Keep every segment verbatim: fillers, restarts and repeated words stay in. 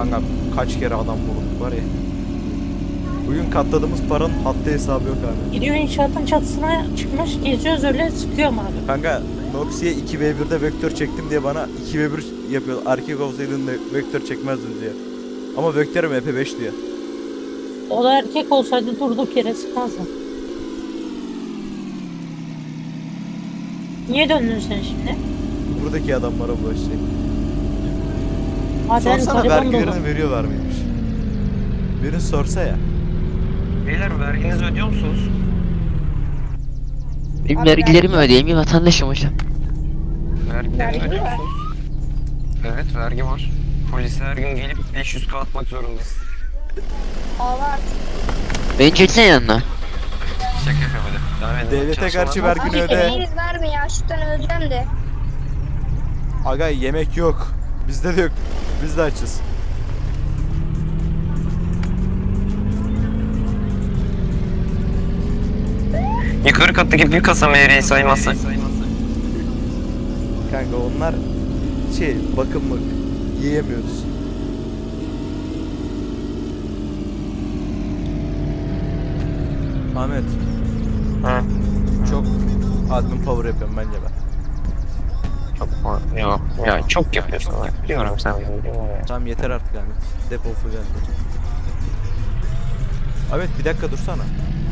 Kanka kaç kere adam vurduk var ya. Bugün katladığımız paranın haddi hesabı yok abi. Gidiyor inşaatın çatısına çıkmış, geziyoruz öyle sıkıyorum abi. Kanka Noxi'ye iki ve birde vektör çektim diye bana iki ve bir yapıyor. Erkek olsaydın da vektör çekmezdin diyor. Ama vektörüm E P beş diyor. O da erkek olsaydı durduk yere sıkmazdı. Niye döndün sen şimdi? Buradaki adamlara bulaşacak. Maden Sorsana gariban dolu. vergilerini veriyorlar mıymış? Birini sorsa ya. Beyler verginizi ödüyor musunuz? Benim vergilerimi ödeyeyim bir vatandaşım hocam. Vergilerini ödüyor musunuz? Evet, vergi var. Polise her gün gelip beş yüz kağıt atmak zorundayız. Ağlar. Beni çeksene yanına. Şaka yapıyorum hadi. Devam edin. Devlete Çalışmalar- karşı vergini öde. Veriniz verme ya, şuradan öleceğim de. Aga yemek yok. Bizde de yok. Biz de açız. Yukarı kattaki büyük kasa meyreyi saymazsak. Kanka onlar şey bakımlık. Yiyemiyoruz. Ahmet Ha. çok admin power yapıyorum bence ben. Çok yok. Ya çok yapıyorsun. Bak. Biliyorum sen benim biliyorum ya. Tamam yeter artık Ahmet. Depo full geldi. Ahmet bir dakika dursana.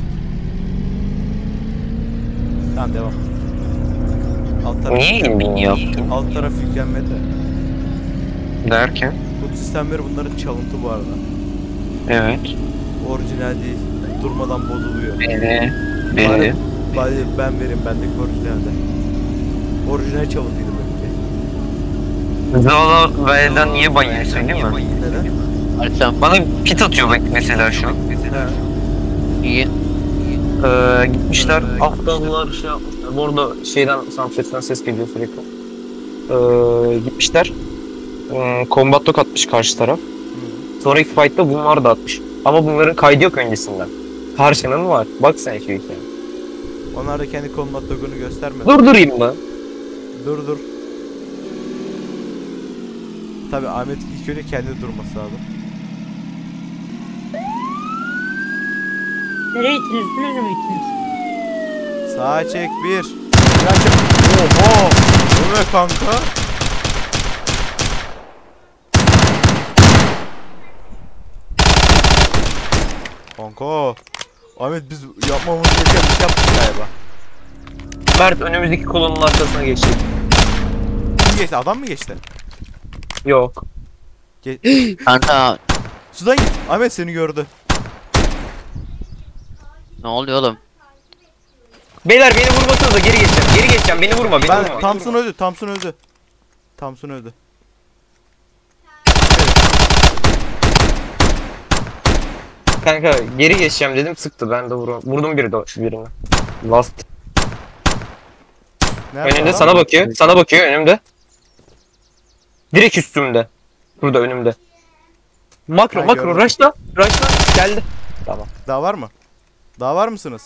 Tamam devam. Alt taraf, Niye inbin yaptın? alt taraf yüklenmedi. Derken? Bu sistemleri bunların çalıntı bu arada. Evet. Orijinal değil. Durmadan bozuluyor. Belli. Bari, Belli. bari ben vereyim bendeki orijinalde. Orijinal çalıntıydı benimki. Zola V'den niye bayıyor söyleyeyim mi? Neden? Artsam. Bana pit atıyor bak mesela şu an. İyi. Ee, gitmişler aptallar şey yapmışlar. Bu arada şeyden Sunset'ten ses geliyor sürekli. Ee, gitmişler. Hmm, combat dog atmış karşı taraf. Sonraki fight'ta bunlar da atmış. Ama bunların kaydı yok öncesinden. Karşının var. Bak sen şu hikayeye. Onlar da kendi combat logunu göstermedi. Durdurayım mı? Dur dur. Tabi Ahmet ilk önce kendi durması lazım. Nereye gittiniz? Üstünüz mü gittiniz? Sağa çek bir. Ya çek. Oho. Bu ne kanka? Kanka. Ahmet biz yapmamız gereken bir şey yaptık galiba. Mert önümüzdeki kolonun arkasına geçti. Kim geçti? Adam mı geçti? Yok. Ge Kanka Sudan git. Ahmet seni gördü. ne oluyor oğlum? Beyler beni vurmasanıza geri geçeceğim. Geri geçeceğim. Beni vurma. Beni Ben vurma. Thompson öldü. Thompson öldü. Thompson öldü. Kanka geri geçeceğim dedim sıktı. Ben de vurdum. Vurdum biri de birine. Last. Nerede Önünde adam? sana bakıyor. Sana bakıyor önümde. Direkt üstümde. Burada önümde. Makro Ha, makro gördüm. rush'la. Rush'la geldi. Tamam. Daha var mı? Daha var mısınız?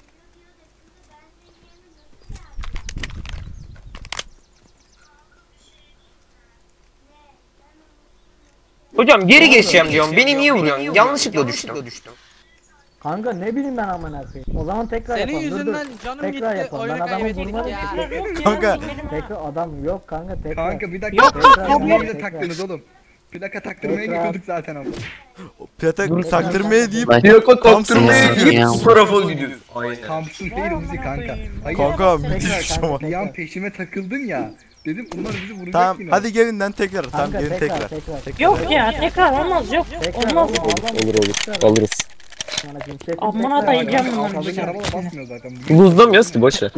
Hocam geri geçeceğim diyorum. Beni niye vuruyorsun? Yanlışlıkla düştüm. Kanka ne bileyim ben amına koyayım. O zaman tekrar Senin yapalım. Dur, dur. yüzünden canım Tekrar gitti. yapalım. Ben Oyunu adamı kaybettik vurmadım ya. ki. Yok ya, Kanka. sikerim ha. Tekrar adam yok kanka tekrar. Kanka bir Yok, dakika tekrar, taktırmaya tekrar. bile taktınız oğlum. Plaka taktırmaya Tekrar. gidiyorduk zaten ama. Plata taktırmaya deyip Bak. Plaka taktırmaya gidip bu tarafa gidiyoruz. Kampüsün değil Uzi kanka. Hayır. kanka Tekrar, müthiş bir şey kanka, ama. Bir an peşime takıldın ya. Dedim bunlar bizi vuracak Tamam yine. hadi gelinden tekrar. Tamam Kanka gelin tekrar tekrar. tekrar. Yok ya tekrar olmaz yok. Tekrar Olmaz. oğlum, adam- Olur olur. Alırız. Sana cinsiyet Amına tekrar. dayayacağım Kanka, bunları Altındaki bir araba da kere. basmıyor zaten. Buzlamıyoruz ki boşver.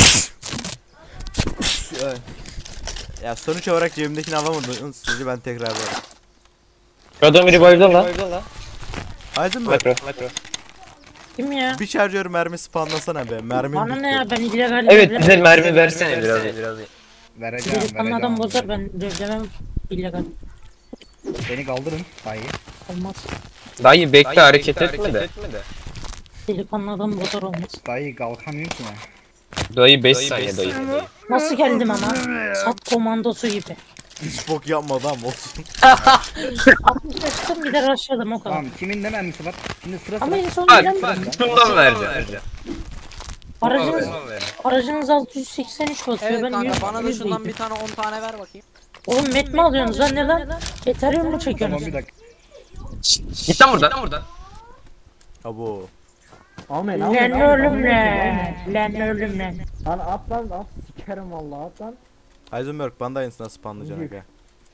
Ya sonuç olarak cebimdekini alamadım. Sizi ben tekrar veririm. Adam revive'da lan. Aydın mı? Metro. Metro. Kim ya? Bir şarjör mermi spawnlasana be. Mermim Bana bitti. ne ya, ben illegal Evet devlemem. bize mermi versene biraz. Vereceğim Delikanlı vereceğim. adam bozar, ben devlemem illegal. Beni kaldırın. Hayır. Olmaz. Dayı bekle hareket etme de. Delikanlı adam bozar olmaz. Dayı kalkamıyorsun ya. Dayı beş saniye dayı. Nasıl geldim ama? Sat komandosu gibi. Hiç bok yapmadı ama olsun. altmış açtım bir de rushladım o kadar. Tamam kimin ne mermisi var? Şimdi sıra Ama sıra. en son Bak bilen bak şundan vereceğim. aracınız, Şundan vereceğim. aracınız altı yüz seksen üç basıyor. Evet ben kanka yüz- bana da yüz şundan değildim. bir tane on tane ver bakayım. Oğlum met mi alıyorsunuz lan ne lan? Ethereum mu Tamam çekiyorsunuz? bir dakika. Git lan buradan. Abo. Ahmet Lan Ahmet Ahmet, ölümle. Ahmet. Lan ölümle. Lan at lan at sikerim vallahi at lan. Heisenberg bana da aynısını nasıl spamlayacaksın aga?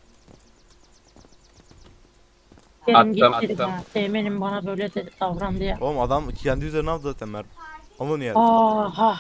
Benim Attım, git dedim attım. ha. Teğmenim bana böyle dedi davrandı ya. Oğlum adam kendi üzerine aldı zaten Mert. Ama niye? Aha.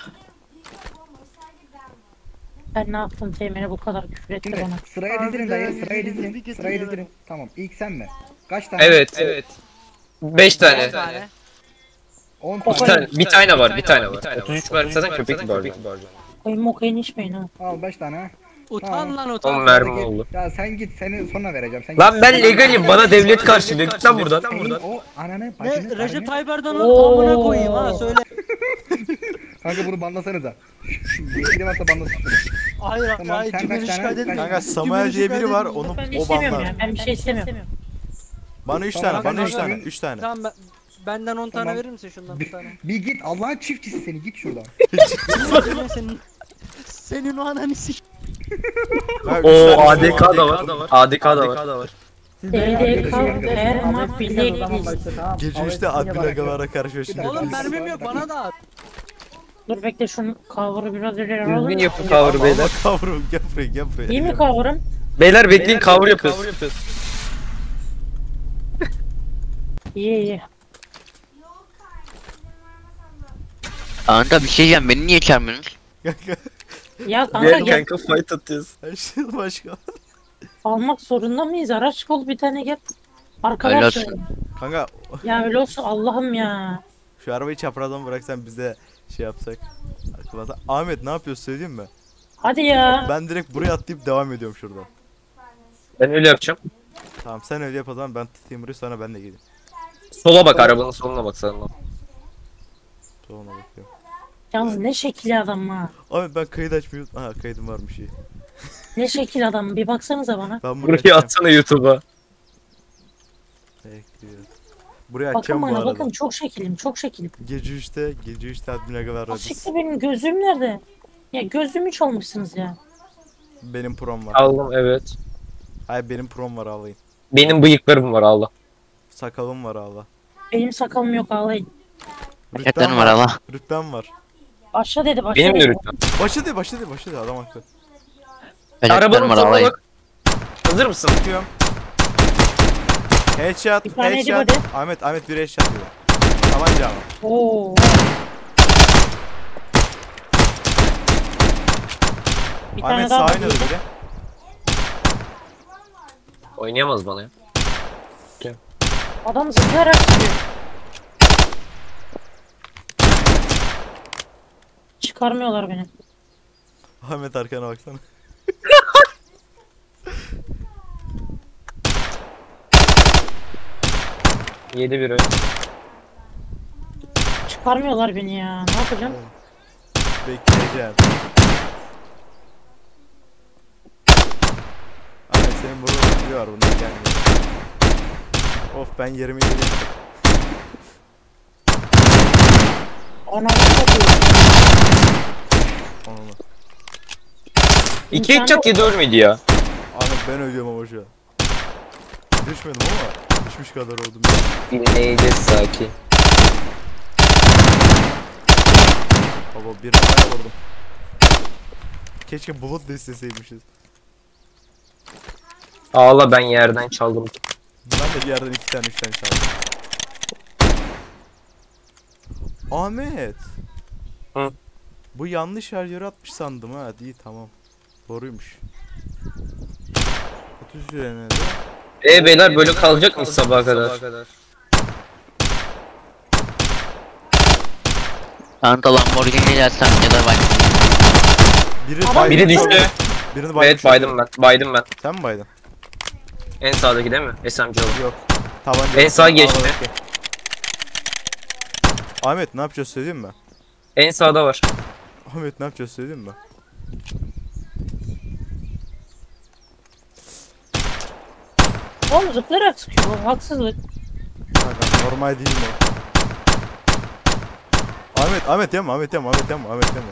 Ben ne yaptım Teğmen'e bu kadar küfür etti Şimdi bana. sıraya dizilin dayı, sıraya dizilin, sıraya dizilin. Tamam, ilk sen mi? Kaç tane? Evet evet. beş on tane. tane. on Bir tane. tane, bir tane var, bir tane var. otuz üç mermi zaten köpek gibi harcam. Koyun mokayın içmeyin ha. Al beş tane ha. Utan Tamam. lan on utan. mermi Git. oldu. Ya sen git, seni sonra vereceğim. Sen Lan git. ben legalim, bana devlet karşılıyor. Git lan buradan. Senin o ananı, bacını, Ne Recep karını- Tayyip Erdoğan'ın Oo. amına koyayım ha söyle. Kanka bunu banlasanıza. Yetkili varsa banlasın şunu. Hayır Tamam, hayır sen cümleni kaç tane- şikayet edin. Kanka Samuel diye biri var onu Ben o istemiyorum banlar. ya. Ben bir şey istemiyorum. Bana üç Tamam, tane, bana kanka, üç tane, ben- üç tane. Tamam ben, benden on tane Tamam. verir misin şundan bir tane? Bir git Allah'ın çiftçisi seni, git şuradan. Senin senin senin o ananı sik. Ben üç Oo tane- A D K da var. A D K da var. Siz D beyler D arkadaşım K arkadaşım. Erma Ahmet Sincan o zaman Bilek başta, tamam. Gece Ahmet üçte Sincan admin bana- agalara karşı şimdi. Oğlum biz- mermim yok bana da at. Dur bekle şunu cover'ı biraz ileri Düzgün alalım. yapın cover'ı beyler. Kavrum gel buraya gel buraya. İyi mi cover'ım? Beyler bekleyin cover yapıyoruz. İyi iyi. Kanka bir şey diyeceğim beni niye çağırmıyorsunuz? Ya kanka gel. fight atıyoruz. Aşkım başka. Almak zorunda mıyız? Araç bul bir tane gel. Arkadaş. Öyle olsun. Kanka Ya öyle olsun Allah'ım ya. şu arabayı çaprazdan bıraksan bize şey yapsak. Aklıma Ahmet ne yapıyorsun söyleyeyim mi? Hadi ya. Ben direkt buraya atlayıp devam ediyorum şuradan. Ben öyle yapacağım. Tamam sen öyle yap o zaman ben tutayım burayı sonra ben de geleyim. Sola bak, arabanın soluna bak sana. Sonra bakıyorum. Yalnız ne şekil adam ha. Abi ben kayıt açmayı unuttum. Aha kaydım varmış iyi. Ne şekil adam bir baksanıza bana. Ben buraya Burayı açacağım. atsana YouTube'a. Bekliyorum. Buraya Bakın açacağım bu bana arada. bakın çok şekilim çok şekilim. Gece üçte, gece üçte admin agalar radyosu. Asiktir benim gözlüğüm nerede? Ya gözlüğümü çalmışsınız ya. Benim prom var. Aldım evet. Hayır benim prom var ağlayın. Benim bıyıklarım var Allah. Sakalım var ağla. Benim sakalım yok ağlayın. Gerçekten var Allah. Rütbem var. Başla dedi başla Benim de dedi. rütbem. Başladı başladı başladı adam haklı. Gerçekten Arabanın var soluna alayım. bak. Hazır mısın? Bakıyorum. Headshot, Bir tane headshot. hadi. Ahmet, Ahmet bir headshot diyor. Tabanca ama. Oo. Bir tane Ahmet daha sağ var. oynadı biri. Oynayamaz bana ya. Adam zıplayarak çıkıyor. Çıkarmıyorlar beni. Ahmet arkana baksana. yedi bir Çıkarmıyorlar beni ya. Ne yapacağım? Bekleyeceğim. Ahmet senin burada bir var bundan gelmiyor. Of ben yerimi yedim. Anam satıyor. Onu. İki headshot yedi ölmedi ya. Ahmet ben ölüyorum ama şu an. Düşmedim ama düşmüş kadar oldum. ya. Dinleyeceğiz sakin. Baba bir havaya vurdum. Keşke bulut da isteseymişiz. Ağla ben yerden çaldım. Ben de bir yerden iki tane üç tane çaldım. Ahmet. Hı? Bu yanlış şarjörü atmış sandım ha. İyi tamam. Doğruymuş. otuz lira ne? E beyler böyle kalacak mı sabaha kadar? Kanka Lamborghini gelsem ya da bak. Biri, Ama baydım. Biri düştü. Birini baydım. Evet baydım ben. Baydım ben. Sen mi baydın? En sağdaki değil mi? S M G oldu. Yok. Tabanca. En sağa geçti. Ağladaki. Ahmet ne yapacağız söyleyeyim mi? En sağda var. Ahmet ne yapacağız söyleyeyim mi? Oğlum zıplayarak sıkıyor bu haksızlık. Kanka normal değil mi? Ahmet, Ahmet yapma, Ahmet yapma, Ahmet yapma, Ahmet yapma.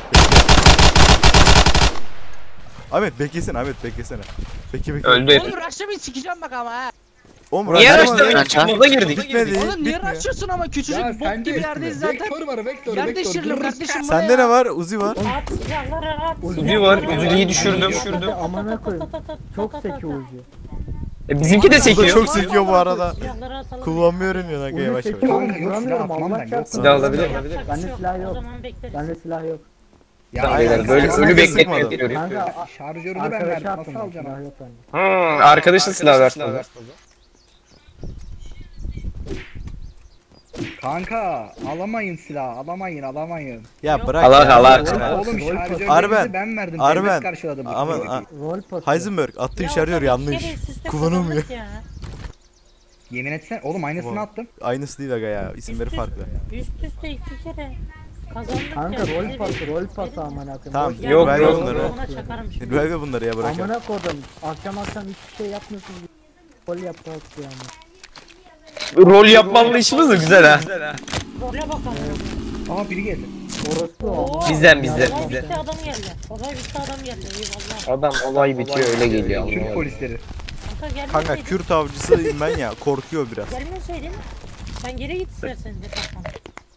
Ahmet beklesin, Ahmet beklesene. Bekle bekle. Öldü herif. Oğlum rush'lamayı sikeceğim bak ama ha. Oğlum Niye Raşit- araçta çıkmaza girdik? Bitmedi, Oğlum niye bitmiyor. rush'lıyorsun ama küçücük Ya bok sende gibi yerdeyiz zaten. Vektör var vektör Yer vektör. değiştirelim Dur, kardeşim bana Sende ya. ne var? Uzi var. At silahları at. Uzi var, Uzi'yi düşürdüm. Düşürdüm. Amına koyayım. Çok sekiyor Uzi. E, bizimki de Bu da sekiyor. çok sekiyor bu arada. Silahları atalım. Kullanmıyorum ya kanka Uzi yavaş sekiyor yavaş. oğlum. Kanka, yok, Vuramıyorum silah atmam Allah ben, çarpsın. Silah alabilir. Yapacak bir Bende şey yok. silah yok. O zaman bekleriz. Bende silah yok. Ya Beyler Aynen, böyle sen ölü de bekletmiyor sıkmadın. diyor. Kanka şarjörünü ben arkadaşa verdim. attım. Nasıl ben, alacaksın? Silah yok bende. Hmm, arkadaşın silah versin. Kanka alamayın silah. Alamayın alamayın. Ya bırak Allah ya. Allah. bırak ya. Oğlum Rol- şarjörlerinizi Arben, ben verdim. Arben. Devlet karşıladı bu Ama süreyi. a- Rol pası. Heisenberg attığın Ya şarjör oğlum, yanlış. bir kere üst üste Kullanılmıyor. kazandık ya. Yemin etsen oğlum aynısını Ulan. attım. Aynısı değil aga ya. İsimleri Üst farklı. üste- Üst üste iki kere. Kazandık Kanka ya. rol Evet. pası rol pası amına koyayım. Tamam, Boş- Ya Yok, ben yok. ona- Ona çakarım şimdi. Ver bunları ya bırak ya. Amına koydum. Akşam akşam hiçbir şey yapmıyorsun. Rol yapmak yani. Rol yapmanlı işimiz de güzel ha. Role bakalım. Aha biri geldi. Orospu Oo. o. Bizden, bizden, Olay bizden. bitti adam geldi. Olay bitti adam geldi. Eyvallah. Adam olay bitiyor öyle geliyor. Türk anlamadım. polisleri. Kanka gelmeseydin. Kanka Kürt avcısıyım ben ya. Korkuyor biraz. Gelmeseydin. Sen geri git istersen departmana.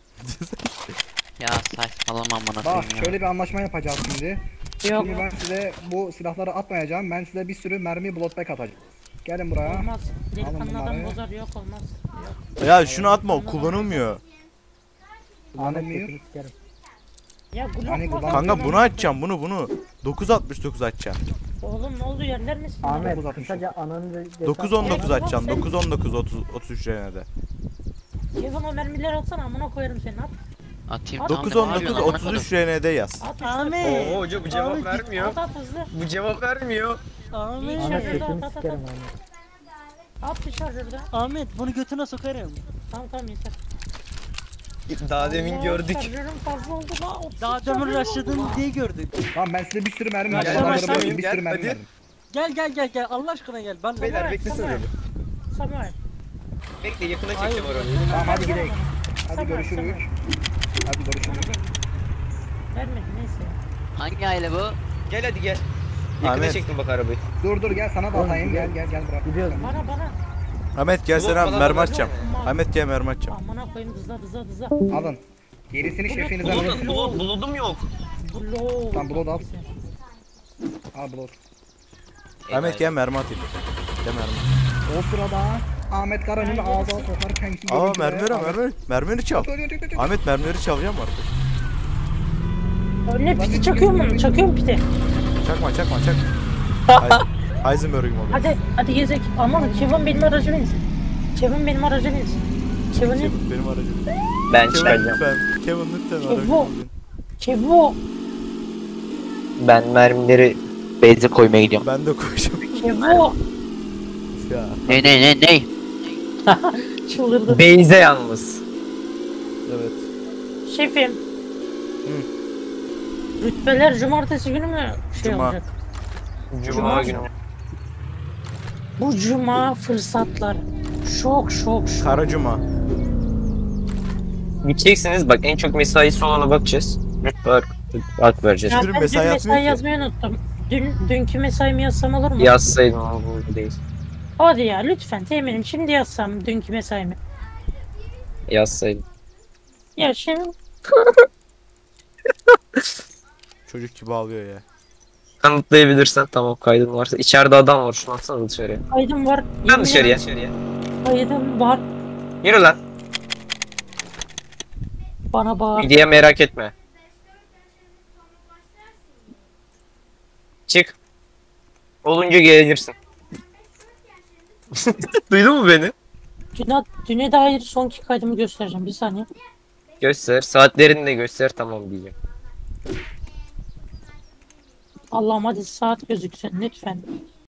Ya saçmalama amına Bak koyayım ya. şöyle bir anlaşma yapacağız şimdi. Yok. Şimdi ben size bu silahları atmayacağım. Ben size bir sürü mermi bloodback atacağım. Gelin buraya. Olmaz. Delikanlı Alın adam bunları. bozar yok olmaz. Yok. Ya şunu atma o kullanılmıyor. Ahmet Kullanılmıyor. götünü sikerim. Ya Glock Hani bak kullan- Kanka abi, bunu lan. açacağım bunu bunu. dokuz altmış dokuz açacağım. Oğlum ne oldu yerler misin? Ahmet dokuz altmış kısaca ananı da- dokuz on dokuz Oğlum, açacağım. sen- dokuz on dokuz otuz otuz üç renede. Kevin o mermileri atsana amına koyarım seni at. Atayım. At, dokuz tamam, on ne dokuz yapıyorsun otuz amına üç renede yaz. At işte. Ahmet. Oo hoca bu cevap vermiyor. At at hızlı. Bu cevap vermiyor. Ahmet. Ahmet Şarjörde götünü at, at, at, sikerim at. Ahmet. At bir şarjörde. Ahmet bunu götüne sokarım. Tamam tamam yeter. Daha demin Allah, gördük. Şarjörüm fazla oldu la. otuz Daha şarjörüm demin oldu rushladığını la. diye gördük. Tamam ben size bir sürü mermi Gel, verdim. gel, Adamlara başlamayın, bakın, bir gel, sürü mermi hadi. verdim. Gel gel gel gel Allah aşkına gel. Ben Beyler Samuel, beklesene Samuel. bir. Samuel. Bekle yakına Hayır. çekeceğim orayı. Tamam hadi gidelim. Hadi Samuel, görüşürüz. Samuel. Hadi görüşürüz. Vermedi neyse. Hangi aile bu? Gel hadi gel. Yakına Ahmet. çektim bak arabayı. Dur dur gel sana da atayım gel gel gel bırak. Gidiyoruz. Bana bana. Ahmet gel Blok sana falan mermi var. atacağım. Ahmet gel mermi atacağım. Amına koyayım hızla hızla hızla. Alın. Gerisini şefinize Bulun, verin. bulun. Buludum yok. Blow. Tamam, blow al. Al blood. Ahmet gel mermi atayım. Gel mermi. O sırada Ahmet Kara'nın ağzına sokarken ki Aa görüntüler- mermileri mermileri. Mermileri çal. Dur, dur, dur, dur, dur. Ahmet mermileri çalacağım artık. Önüne piti çakıyor mu? Çakıyor mu piti? Çakma çakma çakma. Hay- Heisenberg'im oluyor. Hadi hadi gezek. Aman Kevin benim aracı binsin. Kevin benim aracı binsin. Kevin'in Kevin benim aracım. Ben Kevin çıkaracağım. lütfen. Kevin lütfen Kevin. aracım. Kevo. Ben mermileri base'e koymaya gidiyorum. Ben de koyacağım. Kevo. Ya. Ne ne ne ne? Çıldırdı. Base'e yalnız. Evet. Şefim. Rütbeler cumartesi günü mü şey Cuma. olacak? Cuma günü. Bu cuma fırsatlar. Şok şok şok. Karacuma. Gideceksiniz bak en çok mesaisi olana bakacağız. Bak, bak vereceğiz. Ya Hiçbiri ben mesai dün yazmıyor mesai ki. yazmayı unuttum. Dün, dünkü mesaimi yazsam olur mu? Yazsaydın ama bu değil. Hadi ya lütfen teminim şimdi yazsam dünkü mesaimi. Yazsaydın. Ya şimdi Çocuk gibi ağlıyor ya. Kanıtlayabilirsen tamam kaydın varsa. İçeride adam var şunu atsana dışarıya. kaydım var. Ben yemin dışarıya. ederim Kaydım var. Yürü lan. Bana bağır. Bir diye merak etme. Çık. Olunca gelirsin. Duydun mu beni? Düne, düne dair sonki kaydımı göstereceğim bir saniye. Göster. Saatlerini de göster tamam diyeceğim. Allah'ım hadi saat gözüksün lütfen.